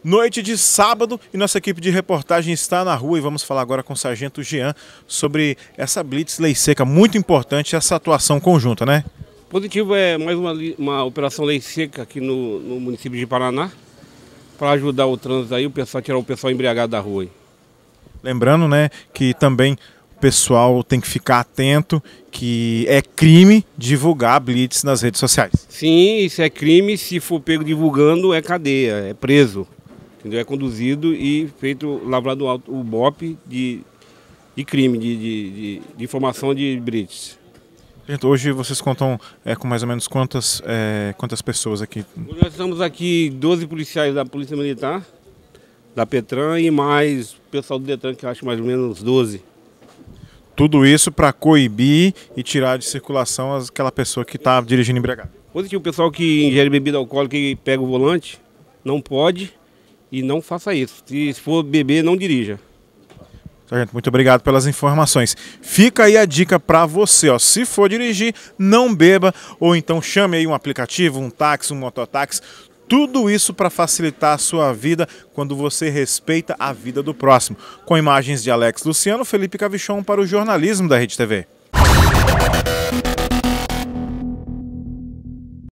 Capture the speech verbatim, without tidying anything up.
Noite de sábado e nossa equipe de reportagem está na rua e vamos falar agora com o Sargento Jean sobre essa Blitz Lei Seca, muito importante essa atuação conjunta, né? Positivo é mais uma, uma operação Lei Seca aqui no, no município de Paraná, para ajudar o trânsito aí, o pessoal, tirar o pessoal embriagado da rua. Aí. Lembrando, né, que também o pessoal tem que ficar atento que é crime divulgar Blitz nas redes sociais. Sim, isso é crime, se for pego divulgando é cadeia, é preso. Entendeu? É conduzido e feito, lavrado alto o B O P de, de crime, de, de, de, de informação de Blitz. Gente, hoje vocês contam é, com mais ou menos quantas, é, quantas pessoas aqui? Nós estamos aqui doze policiais da Polícia Militar, da Petran e mais o pessoal do Detran, que eu acho mais ou menos doze. Tudo isso para coibir e tirar de circulação aquela pessoa que está dirigindo embriagada. Positivo, o pessoal que ingere bebida alcoólica e pega o volante, não pode e não faça isso. Se for beber, não dirija. Sargento, muito obrigado pelas informações. Fica aí a dica para você, ó. Se for dirigir, não beba ou então chame aí um aplicativo, um táxi, um mototáxi. Tudo isso para facilitar a sua vida quando você respeita a vida do próximo. Com imagens de Alex Luciano, Felipe Cavichon para o jornalismo da Rede T V.